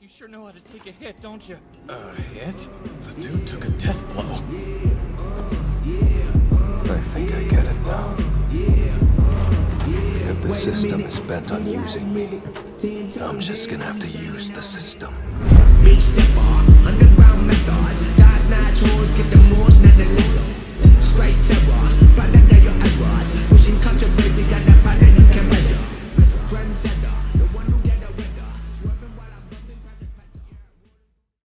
You sure know how to take a hit, don't you? A hit? The dude took a death blow. I think I get it now. If the system is bent on using me, I'm just gonna have to use the system. Underground methods, dark night tours, get the most, not the